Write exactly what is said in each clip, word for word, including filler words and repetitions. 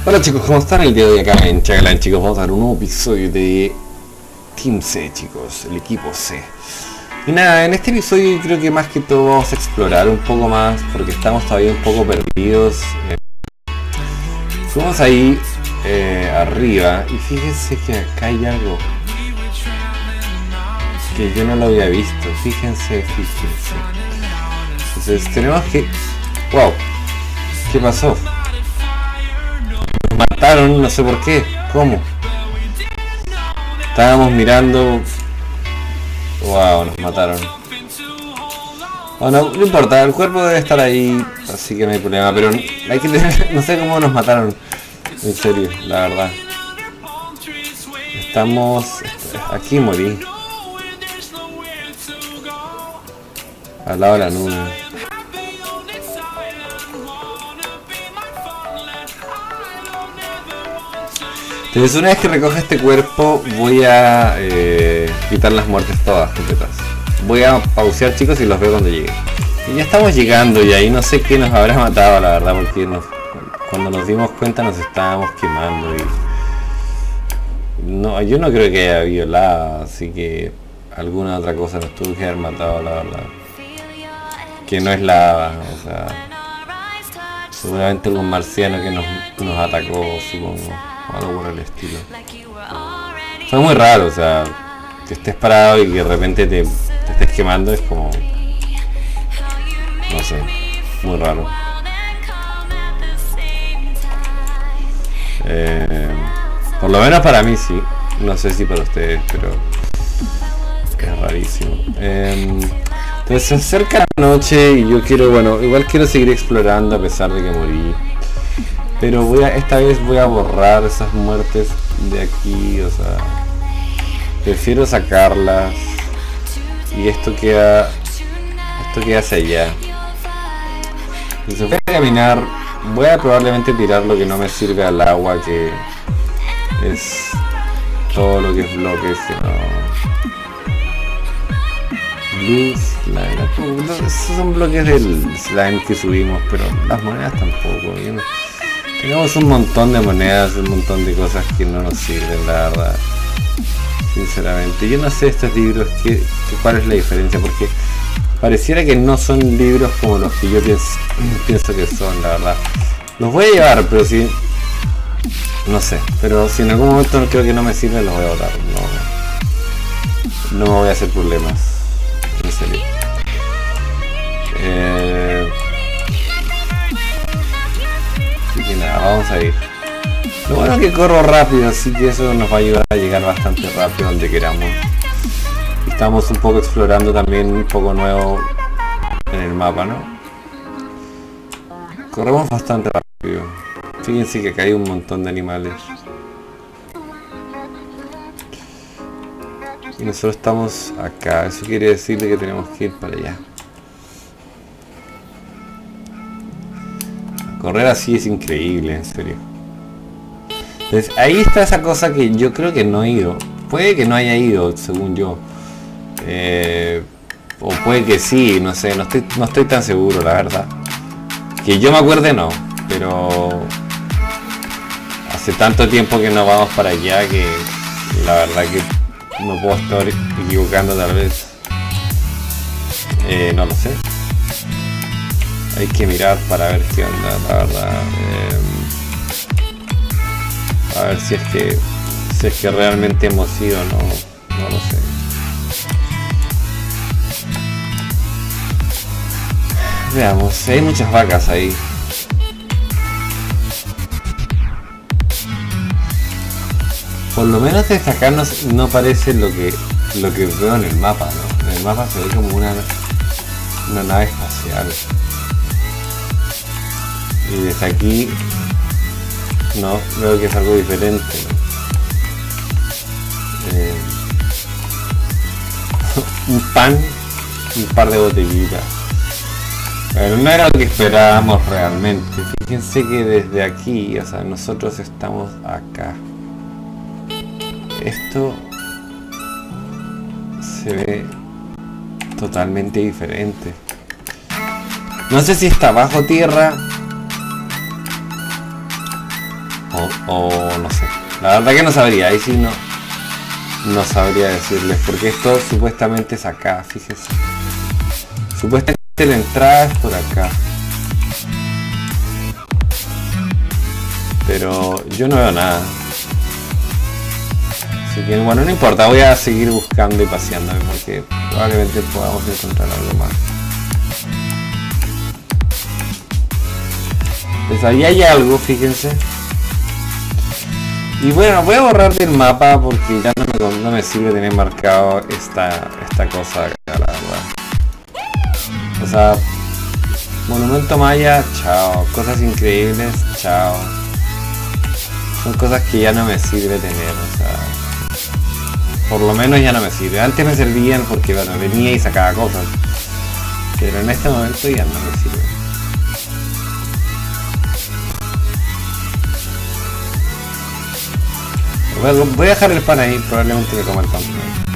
Hola chicos, ¿cómo están? El día de hoy acá en Chagalan, chicos, vamos a ver un nuevo episodio de Team C, chicos, el equipo C. Y nada, en este episodio creo que más que todo vamos a explorar un poco más, porque estamos todavía un poco perdidos. Eh, fuimos ahí eh, arriba y fíjense que acá hay algo que yo no lo había visto, fíjense, fíjense. Entonces tenemos que... ¡Wow! ¿Qué pasó? Nos mataron, no sé por qué, ¿cómo? Estábamos mirando... ¡Wow! Nos mataron. Bueno, no importa, el cuerpo debe estar ahí, así que no hay problema, pero hay que tener... no sé cómo nos mataron. En serio, la verdad. Estamos... aquí morí. Al lado de la nube. Entonces una vez que recoja este cuerpo voy a eh, quitar las muertes todas completas. Voy a pausear, chicos, y los veo cuando llegue. Y ya estamos llegando y ahí no sé qué nos habrá matado, la verdad, porque nos, cuando nos dimos cuenta nos estábamos quemando y... no, yo no creo que haya habido lava, así que alguna otra cosa nos tuvo que haber matado, la verdad. Que no es lava, o sea... seguramente algún marciano que nos, nos atacó, supongo. O algo por el estilo. Fue muy raro, o sea, que estés parado y que de repente te, te estés quemando es como... no sé, muy raro. Eh, por lo menos para mí sí, no sé si para ustedes, pero es rarísimo. Eh, entonces se acerca la noche y yo quiero, bueno, igual quiero seguir explorando a pesar de que morí. Pero voy a, esta vez voy a borrar esas muertes de aquí, o sea, prefiero sacarlas y esto queda, esto queda hacia allá. Entonces voy a caminar, voy a probablemente tirar lo que no me sirve al agua, que es todo lo que es bloques, que no... Blue slime, esos son bloques del slime que subimos, pero las monedas tampoco. ¿No? Tenemos un montón de monedas, un montón de cosas que no nos sirven, la verdad. Sinceramente, yo no sé estos libros qué, qué, cuál es la diferencia, porque pareciera que no son libros como los que yo pienso, pienso que son, la verdad. Los voy a llevar, pero si... no sé, pero si en algún momento creo que no me sirven, los voy a botar. No, no me voy a hacer problemas, en serio. Eh... Así que nada, vamos a ir. Lo bueno es que corro rápido, así que eso nos va a ayudar a llegar bastante rápido donde queramos. Estamos un poco explorando también un poco nuevo en el mapa, ¿no? Corremos bastante rápido. Fíjense que acá hay un montón de animales. Y nosotros estamos acá, eso quiere decir que tenemos que ir para allá. Correr así es increíble, en serio. Entonces ahí está esa cosa que yo creo que no he ido. Puede que no haya ido, según yo. Eh, o puede que sí, no sé, no estoy, no estoy tan seguro, la verdad. Que yo me acuerde no, pero... hace tanto tiempo que no vamos para allá que la verdad que me puedo estar equivocando tal vez. Eh, no lo sé. Hay que mirar para ver qué onda, la verdad. Eh, a ver si es que si es que realmente hemos ido o no, no lo sé. Veamos, hay muchas vacas ahí. Por lo menos desde acá no, no parece lo que lo que veo en el mapa, ¿no? En el mapa se ve como una, una nave espacial. Y desde aquí no, veo que es algo diferente, ¿no? Eh, un pan, un par de botellitas. Pero no era lo que esperábamos realmente. Fíjense que desde aquí, o sea, nosotros estamos acá. Esto se ve totalmente diferente. No sé si está bajo tierra O, o no sé. La verdad que no sabría, ahí sí no. No sabría decirles, porque esto supuestamente es acá, fíjense. Supuestamente la entrada es por acá. Pero yo no veo nada. Así que bueno, no importa, voy a seguir buscando y paseándome porque probablemente podamos encontrar algo más. Pues ahí hay algo, fíjense. Y bueno, voy a borrar del mapa porque ya no me, no me sirve tener marcado esta, esta cosa acá, la verdad. O sea, monumento maya, chao. Cosas increíbles, chao. Son cosas que ya no me sirve tener, o sea, por lo menos ya no me sirve. Antes me servían porque bueno, venía y sacaba cosas, pero en este momento ya no me sirve. Voy a dejar el pan ahí, probablemente me coma el pan.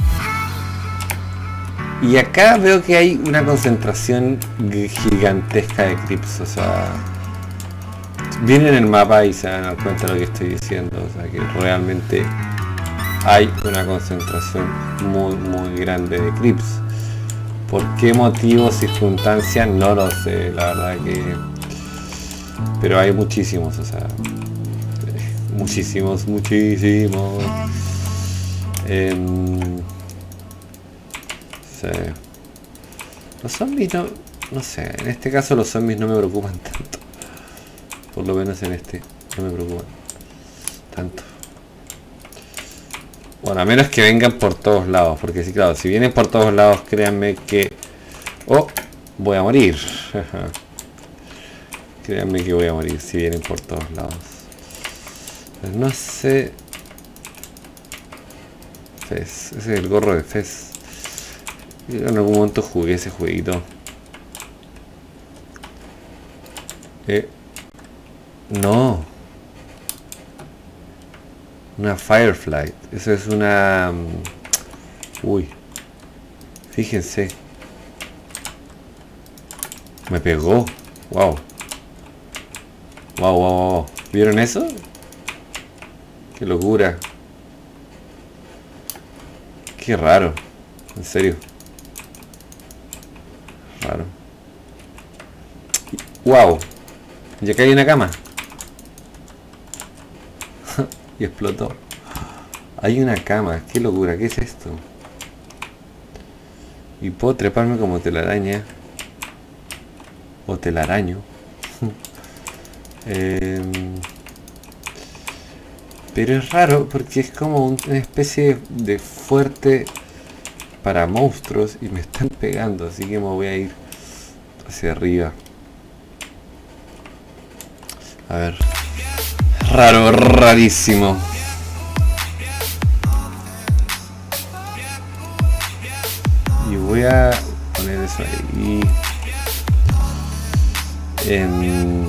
Y acá veo que hay una concentración gigantesca de creeps, o sea, vienen en el mapa y se van a dar cuenta de lo que estoy diciendo, o sea que realmente hay una concentración muy muy grande de creeps. ¿Por qué motivo, circunstancia? No lo sé, la verdad que... Pero hay muchísimos, o sea... Muchísimos, muchísimos. Eh, sí. Los zombies no... No sé, en este caso los zombies no me preocupan tanto. Por lo menos en este no me preocupan tanto. Bueno, a menos que vengan por todos lados. Porque sí, claro, si vienen por todos lados, créanme que... Oh, voy a morir. Créanme que voy a morir si vienen por todos lados. Pues no sé... Fez, ese es el gorro de Fez. Yo en algún momento jugué ese jueguito. Eh... No. Una Firefly. Eso es una... Uy. Fíjense. Me pegó. Wow. Wow, wow, wow. ¿Vieron eso? Qué locura. Qué raro. En serio. Raro. Wow. Y acá hay una cama. Y explotó. Hay una cama. Qué locura. ¿Qué es esto? Y puedo treparme como telaraña. O telaraño. eh, pero es raro porque es como una especie de fuerte para monstruos. Y me están pegando. Así que me voy a ir hacia arriba. A ver. Raro, rarísimo. Y voy a poner eso ahí. En...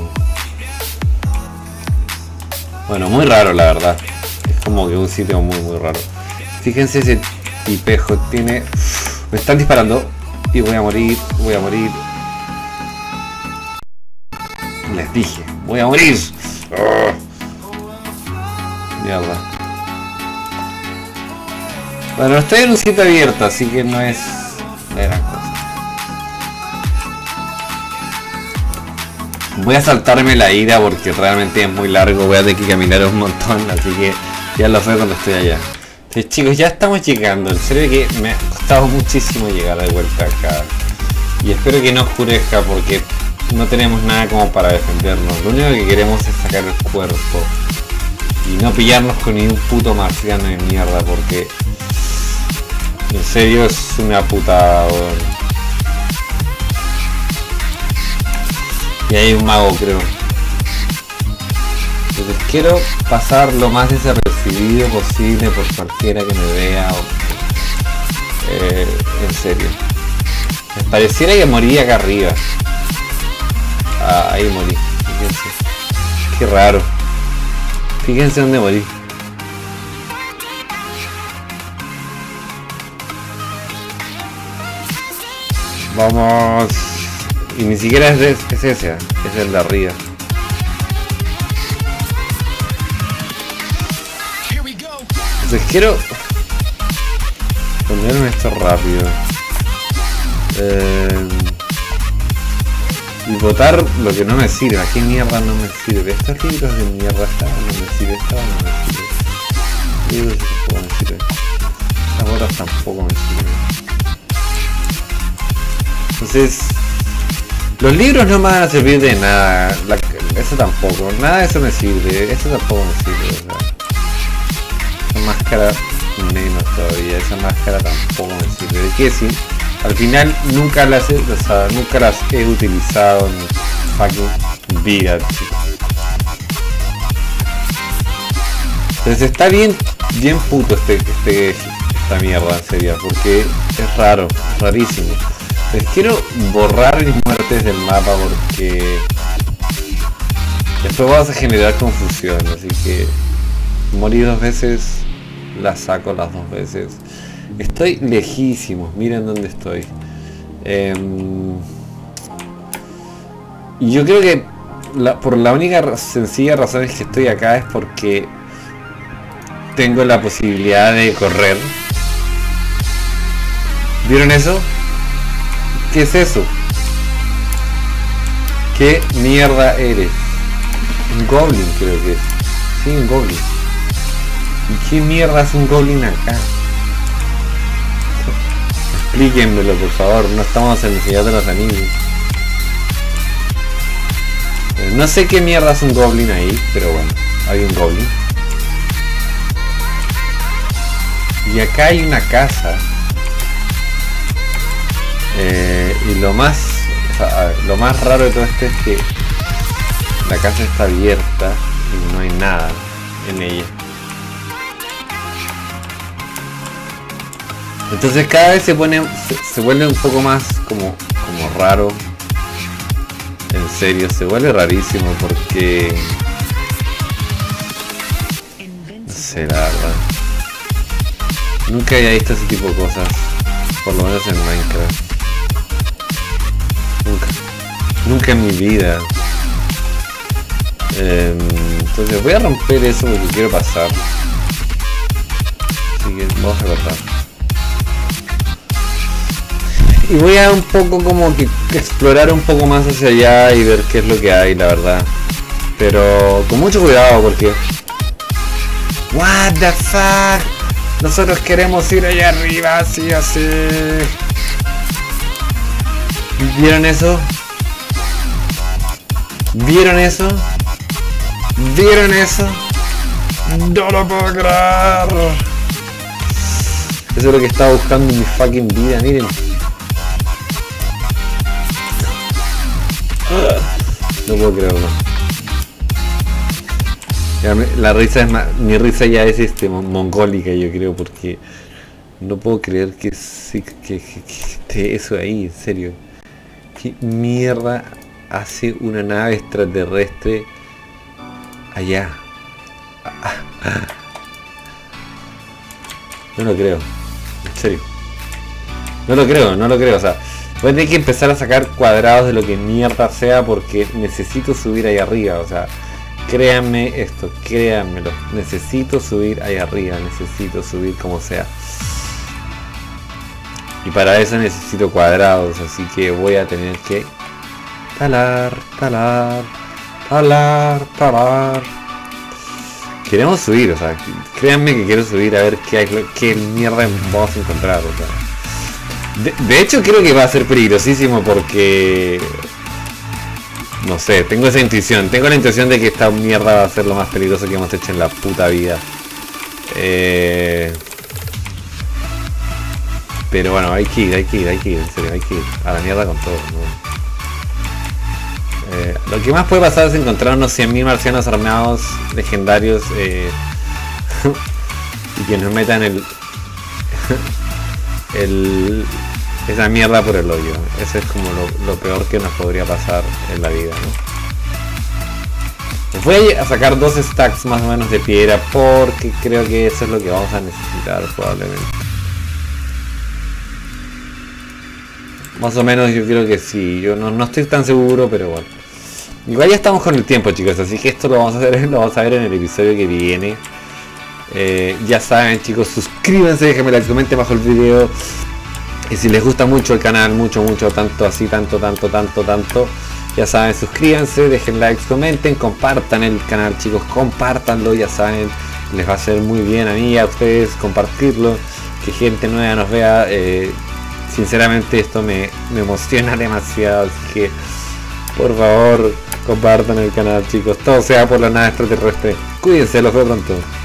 Bueno, muy raro la verdad. Es como que un sitio muy muy raro. Fíjense ese tipejo. Tiene... Me están disparando. Y voy a morir. Voy a morir. Les dije. Voy a morir. ¡Oh! Mierda. Bueno, estoy en un sitio abierto, así que no es la gran cosa. Voy a saltarme la ida porque realmente es muy largo. Voy a tener que caminar un montón, así que ya lo veo cuando estoy allá. Entonces, chicos, ya estamos llegando. En serio que me ha costado muchísimo llegar de vuelta acá. Y espero que no oscurezca porque no tenemos nada como para defendernos. Lo único que queremos es sacar el cuerpo. Y no pillarnos con ningún puto marciano de mierda porque... En serio es una putada, weón. Y hay un mago, creo. Entonces quiero pasar lo más desapercibido posible por cualquiera que me vea. O, eh, en serio. Me pareciera que morí acá arriba. Ah, ahí morí. Fíjense. Qué raro. Fíjense dónde morí. Vamos. Y ni siquiera es, de, es ese, es el de arriba. Entonces quiero ponerme esto rápido. Eh, y botar lo que no me sirve. ¿A qué mierda no me sirve? Estos libros de mierda esta no me sirve, esta no me sirve. Libros tampoco me sirve. Estas botas tampoco me sirven. Entonces, los libros no me van a servir de nada. La, eso tampoco. Nada de eso me sirve. Eso tampoco me sirve. O sea, esa máscara menos todavía. Esa máscara tampoco me sirve. ¿De qué sí? Al final nunca las he, o sea, nunca las he utilizado en fucking vida, chicos. Entonces está bien, bien puto este, este, esta mierda, en serio, porque es raro, rarísimo. Entonces quiero borrar mis muertes del mapa porque después vas a generar confusión, así que morí dos veces, la saco las dos veces. Estoy lejísimo, miren dónde estoy. Eh, y yo creo que la, por la única sencilla razón es que estoy acá es porque tengo la posibilidad de correr. ¿Vieron eso? ¿Qué es eso? ¿Qué mierda eres? Un goblin creo que es. Sí, un goblin. ¿Y qué mierda es un goblin acá? Explíquenmelo por favor, no estamos en el Señor de los Anillos. No sé qué mierda es un goblin ahí, pero bueno, hay un goblin. Y acá hay una casa. Eh, y lo más, o sea, a ver, lo más raro de todo esto es que la casa está abierta y no hay nada en ella. Entonces cada vez se pone, se, se vuelve un poco más como, como raro. En serio, se vuelve rarísimo porque no sé, la verdad. Nunca había visto ese tipo de cosas, por lo menos en Minecraft. Nunca, nunca en mi vida. Eh, entonces voy a romper eso porque quiero pasar. Así que vamos a cortar. Y voy a un poco como que explorar un poco más hacia allá y ver qué es lo que hay, la verdad. Pero con mucho cuidado porque... What the fuck? Nosotros queremos ir allá arriba, así, así. ¿Vieron eso? ¿Vieron eso? ¿Vieron eso? No lo puedo creer. Eso es lo que estaba buscando en mi fucking vida, miren. No puedo creerlo. La risa es más, mi risa ya es este mongólica, yo creo, porque no puedo creer que sí, que, que, que esté eso ahí, en serio. ¿Qué mierda hace una nave extraterrestre allá? No lo creo, en serio. No lo creo, no lo creo, o sea, voy a tener que empezar a sacar cuadrados de lo que mierda sea porque necesito subir ahí arriba, o sea, créanme esto, créanmelo, necesito subir ahí arriba, necesito subir como sea. Y para eso necesito cuadrados, así que voy a tener que talar, talar, talar, talar. Queremos subir, o sea, créanme que quiero subir a ver qué, hay, qué mierda vamos a encontrar, o sea. De, de hecho creo que va a ser peligrosísimo porque... No sé, tengo esa intuición. Tengo la intuición de que esta mierda va a ser lo más peligroso que hemos hecho en la puta vida. Eh... Pero bueno, hay que ir, hay que ir, hay que ir, en serio, hay que ir. A la mierda con todo, ¿no? Eh, lo que más puede pasar es encontrar unos cien mil marcianos armados legendarios eh, y que nos metan el... el... esa mierda por el hoyo. Eso es como lo, lo peor que nos podría pasar en la vida, ¿no? Voy a sacar dos stacks más o menos de piedra porque creo que eso es lo que vamos a necesitar probablemente. Más o menos yo creo que sí. Yo no, no estoy tan seguro, pero bueno. Igual ya estamos con el tiempo, chicos, así que esto lo vamos a hacer, lo vamos a ver en el episodio que viene. Eh, ya saben, chicos, suscríbanse, déjenme like, comenten bajo el video. Y si les gusta mucho el canal, mucho, mucho, tanto, así, tanto, tanto, tanto, tanto, ya saben, suscríbanse, dejen likes, comenten, compartan el canal, chicos, compártanlo, ya saben, les va a hacer muy bien a mí y a ustedes compartirlo, que gente nueva nos vea. Eh, sinceramente esto me, me emociona demasiado, así que por favor compartan el canal, chicos, todo sea por la nave extraterrestre. Cuídense, los veo pronto.